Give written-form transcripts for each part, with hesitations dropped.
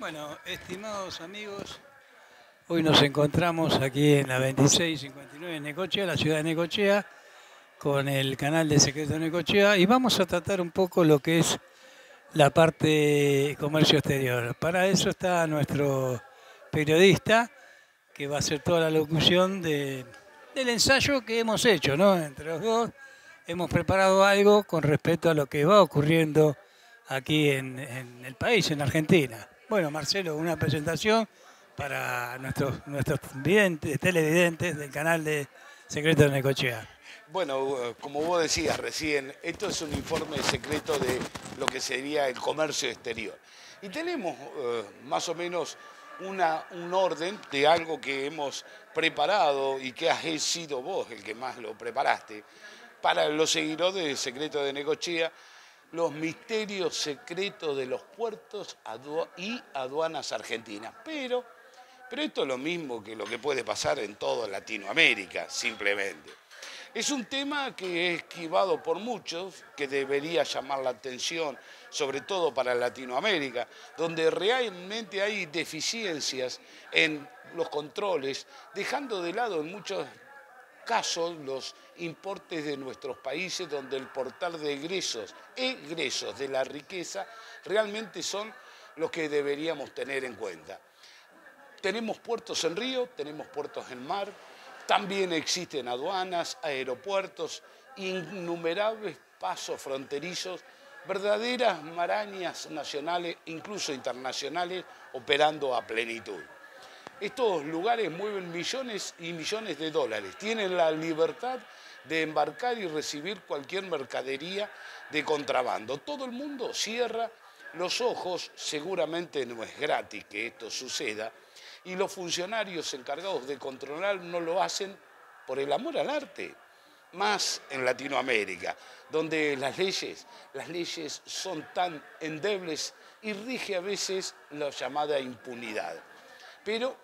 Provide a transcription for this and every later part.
Bueno, estimados amigos, hoy nos encontramos aquí en la 2659 en Necochea, la ciudad de Necochea, con el canal de Secreto de Necochea y vamos a tratar un poco lo que es la parte comercio exterior. Para eso está nuestro periodista, que va a hacer toda la locución del ensayo que hemos hecho, ¿no? Entre los dos hemos preparado algo con respecto a lo que va ocurriendo aquí en el país, en Argentina. Bueno, Marcelo, una presentación para nuestros televidentes del canal de Secreto de Necochea. Bueno, como vos decías recién, esto es un informe secreto de lo que sería el comercio exterior. Y tenemos más o menos un orden de algo que hemos preparado y que has sido vos el que más lo preparaste para los seguidores de Secreto de Necochea, los misterios secretos de los puertos y aduanas argentinas. Pero esto es lo mismo que lo que puede pasar en toda Latinoamérica, simplemente. Es un tema que es esquivado por muchos, que debería llamar la atención, sobre todo para Latinoamérica, donde realmente hay deficiencias en los controles, dejando de lado en muchos casos los importes de nuestros países, donde el portal de egresos de la riqueza realmente son los que deberíamos tener en cuenta. Tenemos puertos en río, tenemos puertos en mar, también existen aduanas, aeropuertos, innumerables pasos fronterizos, verdaderas marañas nacionales, incluso internacionales, operando a plenitud. Estos lugares mueven millones y millones de dólares, tienen la libertad de embarcar y recibir cualquier mercadería de contrabando. Todo el mundo cierra los ojos, seguramente no es gratis que esto suceda, y los funcionarios encargados de controlar no lo hacen por el amor al arte, más en Latinoamérica, donde las leyes son tan endebles y rige a veces la llamada impunidad. Pero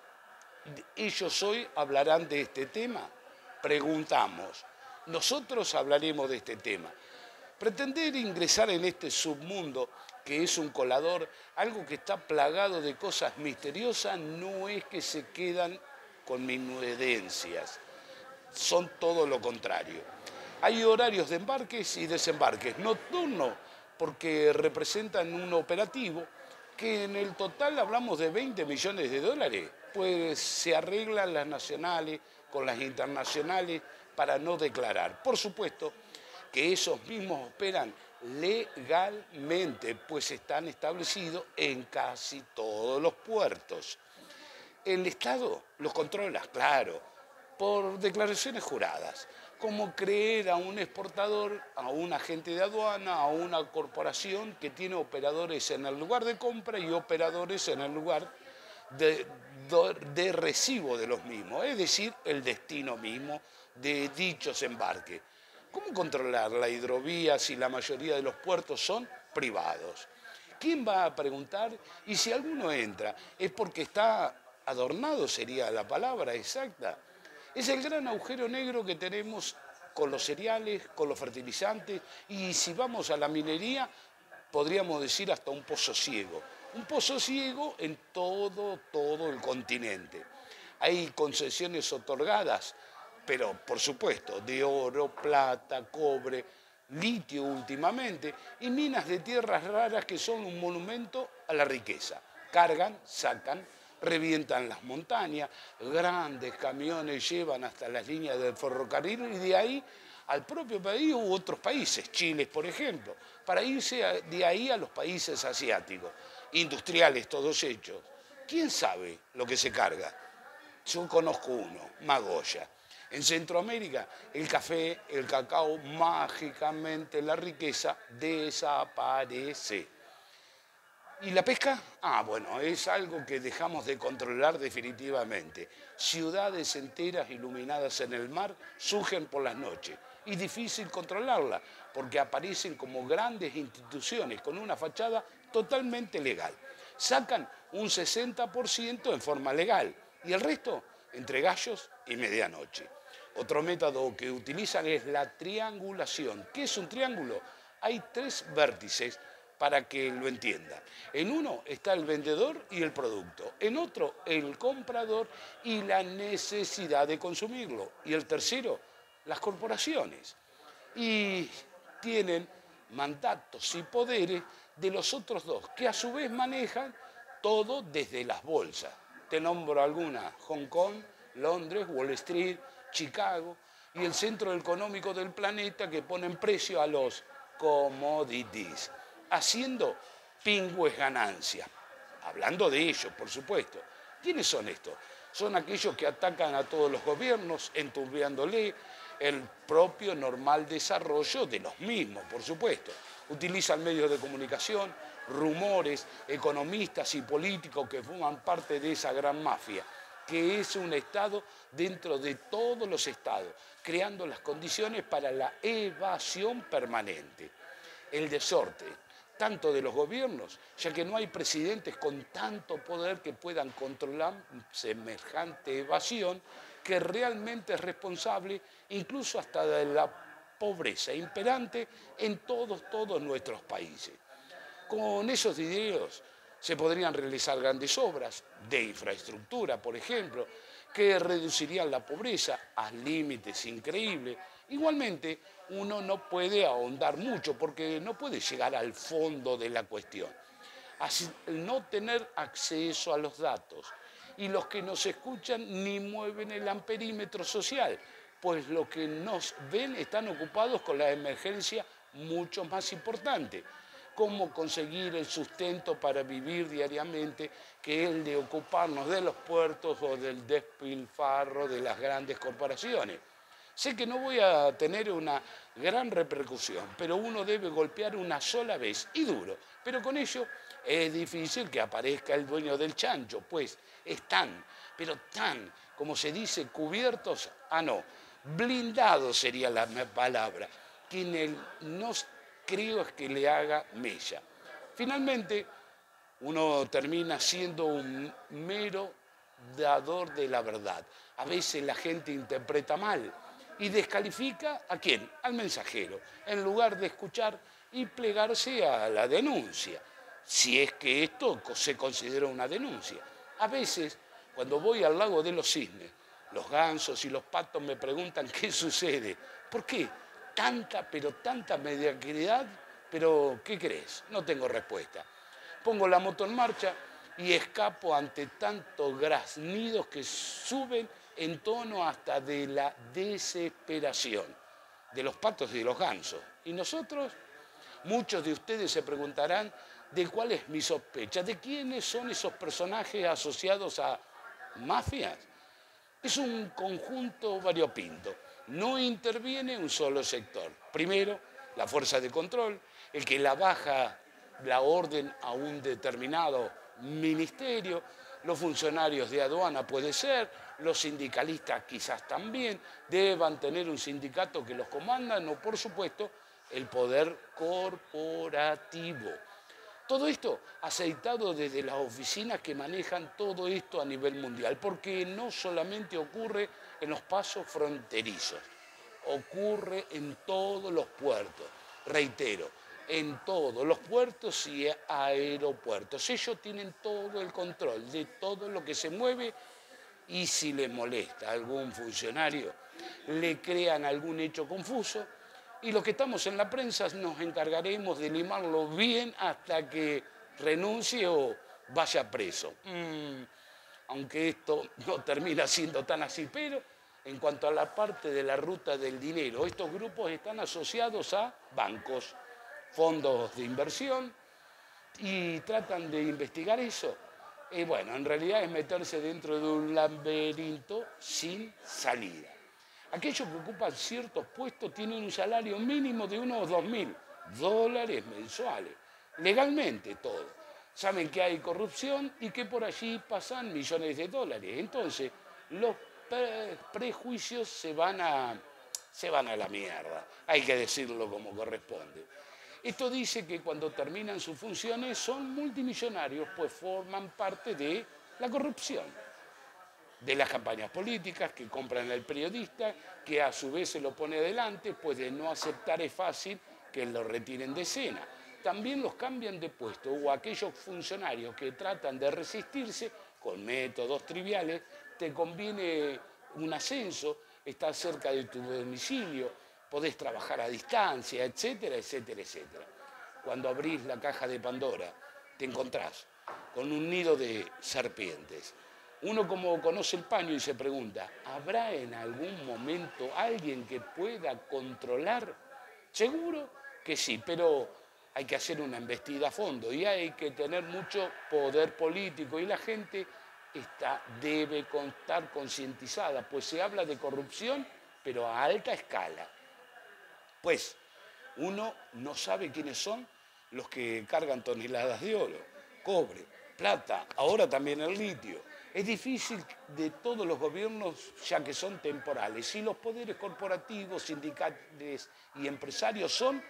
ellos hoy hablarán de este tema. Preguntamos, nosotros hablaremos de este tema. Pretender ingresar en este submundo, que es un colador, algo que está plagado de cosas misteriosas, no es que se quedan con minudencias, son todo lo contrario. Hay horarios de embarques y desembarques nocturnos, porque representan un operativo que en el total hablamos de 20 millones de dólares, pues se arreglan las nacionales con las internacionales para no declarar. Por supuesto que esos mismos operan legalmente, pues están establecidos en casi todos los puertos. El Estado los controla, claro, por declaraciones juradas, como creer a un exportador, a un agente de aduana, a una corporación que tiene operadores en el lugar de compra y operadores en el lugar de recibo de los mismos, es decir, el destino mismo de dichos embarques. ¿Cómo controlar la hidrovía si la mayoría de los puertos son privados? ¿Quién va a preguntar? Y si alguno entra, es porque está adornado, sería la palabra exacta. Es el gran agujero negro que tenemos con los cereales, con los fertilizantes, y si vamos a la minería, podríamos decir hasta un pozo ciego. Un pozo ciego en todo el continente. Hay concesiones otorgadas, pero por supuesto, de oro, plata, cobre, litio últimamente, y minas de tierras raras que son un monumento a la riqueza. Cargan, sacan, revientan las montañas, grandes camiones llevan hasta las líneas del ferrocarril y de ahí al propio país u otros países, Chile por ejemplo, para irse de ahí a los países asiáticos, industriales todos hechos. ¿Quién sabe lo que se carga? Yo conozco uno, Magoya. En Centroamérica, el café, el cacao, mágicamente la riqueza desaparece. ¿Y la pesca? Bueno, es algo que dejamos de controlar definitivamente. Ciudades enteras iluminadas en el mar surgen por las noches y difícil controlarla porque aparecen como grandes instituciones con una fachada totalmente legal. Sacan un 60% en forma legal y el resto entre gallos y medianoche. Otro método que utilizan es la triangulación. ¿Qué es un triángulo? Hay tres vértices para que lo entiendan. En uno está el vendedor y el producto, en otro el comprador y la necesidad de consumirlo, y el tercero, las corporaciones. Y tienen mandatos y poderes de los otros dos, que a su vez manejan todo desde las bolsas. Te nombro algunas: Hong Kong, Londres, Wall Street, Chicago y el centro económico del planeta, que ponen precio a los commodities, haciendo pingües ganancias. Hablando de ellos, por supuesto. ¿Quiénes son estos? Son aquellos que atacan a todos los gobiernos, enturbiándole el propio normal desarrollo de los mismos, por supuesto. Utilizan medios de comunicación, rumores, economistas y políticos que forman parte de esa gran mafia, que es un Estado dentro de todos los Estados, creando las condiciones para la evasión permanente. El desorden, tanto de los gobiernos, ya que no hay presidentes con tanto poder que puedan controlar semejante evasión, que realmente es responsable incluso hasta de la pobreza imperante en todos nuestros países. Con esos dineros se podrían realizar grandes obras de infraestructura, por ejemplo, que reducirían la pobreza a límites increíbles. Igualmente, uno no puede ahondar mucho porque no puede llegar al fondo de la cuestión. Así, no tener acceso a los datos, y los que nos escuchan ni mueven el amperímetro social, pues los que nos ven están ocupados con la emergencia mucho más importante: cómo conseguir el sustento para vivir diariamente, que es el de ocuparnos de los puertos o del despilfarro de las grandes corporaciones. Sé que no voy a tener una gran repercusión, pero uno debe golpear una sola vez, y duro. Pero con ello es difícil que aparezca el dueño del chancho, pues están, pero tan, como se dice, cubiertos, blindados sería la palabra, que no creo es que le haga mella. Finalmente, uno termina siendo un mero dador de la verdad. A veces la gente interpreta mal y descalifica ¿a quién? Al mensajero, en lugar de escuchar y plegarse a la denuncia, si es que esto se considera una denuncia. A veces, cuando voy al lago de los cisnes, los gansos y los patos me preguntan qué sucede. ¿Por qué tanta, pero tanta mediocridad? Pero, ¿qué crees? No tengo respuesta. Pongo la moto en marcha y escapo ante tantos graznidos que suben en tono hasta de la desesperación de los patos y de los gansos. ¿Y nosotros? Muchos de ustedes se preguntarán de cuál es mi sospecha, de quiénes son esos personajes asociados a mafias. Es un conjunto variopinto. No interviene un solo sector. Primero, la fuerza de control, el que la baja la orden a un determinado ministerio, los funcionarios de aduana puede ser, los sindicalistas quizás también, deban tener un sindicato que los comanda, o por supuesto el poder corporativo. Todo esto aceitado desde las oficinas que manejan todo esto a nivel mundial, porque no solamente ocurre en los pasos fronterizos, ocurre en todos los puertos, reitero, en todos los puertos y aeropuertos. Ellos tienen todo el control de todo lo que se mueve, y si les molesta a algún funcionario, le crean algún hecho confuso, y los que estamos en la prensa nos encargaremos de limarlo bien hasta que renuncie o vaya preso. Aunque esto no termina siendo tan así, pero en cuanto a la parte de la ruta del dinero, estos grupos están asociados a bancos, fondos de inversión, y tratan de investigar eso. Y bueno, en realidad es meterse dentro de un laberinto sin salida. Aquellos que ocupan ciertos puestos tienen un salario mínimo de unos $2.000 mensuales, legalmente todo. Saben que hay corrupción y que por allí pasan millones de dólares. Entonces, los prejuicios se van a la mierda, hay que decirlo como corresponde. Esto dice que cuando terminan sus funciones son multimillonarios, pues forman parte de la corrupción, de las campañas políticas que compran al periodista, que a su vez se lo pone adelante, pues de no aceptar es fácil que lo retiren de escena. también los cambian de puesto, o aquellos funcionarios que tratan de resistirse con métodos triviales, te conviene un ascenso, estás cerca de tu domicilio, podés trabajar a distancia, etcétera, etcétera, etcétera. Cuando abrís la caja de Pandora, te encontrás con un nido de serpientes. Uno como conoce el paño y se pregunta, ¿habrá en algún momento alguien que pueda controlar? Seguro que sí, pero hay que hacer una embestida a fondo y hay que tener mucho poder político y la gente debe estar concientizada, pues se habla de corrupción, pero a alta escala. Pues uno no sabe quiénes son los que cargan toneladas de oro, cobre, plata, ahora también el litio. Es difícil de todos los gobiernos, ya que son temporales, y los poderes corporativos, sindicales y empresarios son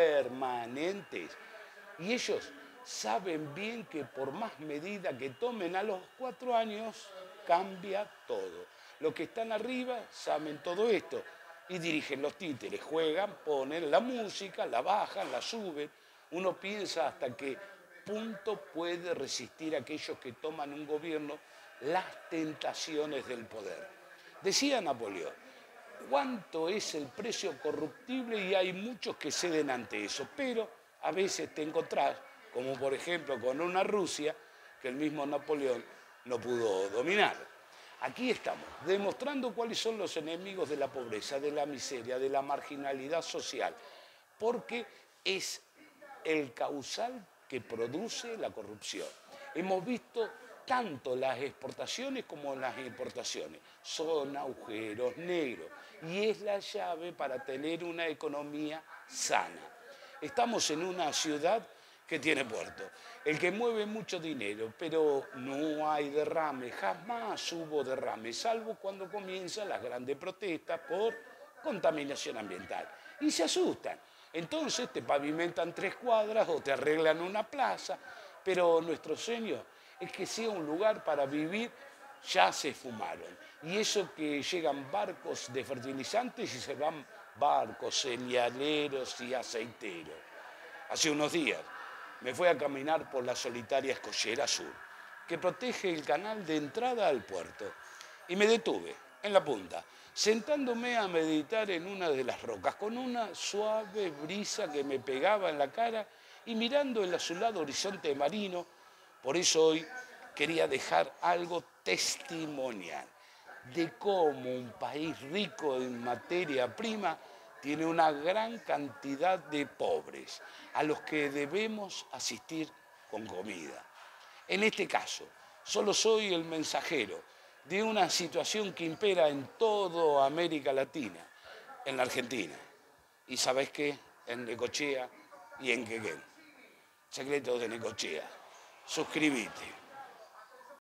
permanentes. Y ellos saben bien que por más medida que tomen a los 4 años, cambia todo. Los que están arriba saben todo esto y dirigen los títeres, juegan, ponen la música, la bajan, la suben. Uno piensa hasta qué punto puede resistir aquellos que toman un gobierno las tentaciones del poder. Decía Napoleón, ¿cuánto es el precio corruptible? Y hay muchos que ceden ante eso, pero a veces te encontrás, como por ejemplo con una Rusia, que el mismo Napoleón no pudo dominar. Aquí estamos, demostrando cuáles son los enemigos de la pobreza, de la miseria, de la marginalidad social, porque es el causal que produce la corrupción. Hemos visto tanto las exportaciones como las importaciones. Son agujeros negros y es la llave para tener una economía sana. Estamos en una ciudad que tiene puerto, el que mueve mucho dinero, pero no hay derrame, jamás hubo derrame, salvo cuando comienzan las grandes protestas por contaminación ambiental. Y se asustan. Entonces te pavimentan 3 cuadras o te arreglan una plaza, pero nuestro sueño es que sea un lugar para vivir, ya se fumaron. Y eso que llegan barcos de fertilizantes y se van barcos cerealeros y aceiteros. Hace unos días me fui a caminar por la solitaria Escollera Sur, que protege el canal de entrada al puerto, y me detuve en la punta, sentándome a meditar en una de las rocas, con una suave brisa que me pegaba en la cara y mirando el azulado horizonte marino. Por eso hoy quería dejar algo testimonial de cómo un país rico en materia prima tiene una gran cantidad de pobres a los que debemos asistir con comida. En este caso, solo soy el mensajero de una situación que impera en toda América Latina, en la Argentina. ¿Y sabés qué? En Necochea y en Quequén. Secretos de Necochea. Suscríbete.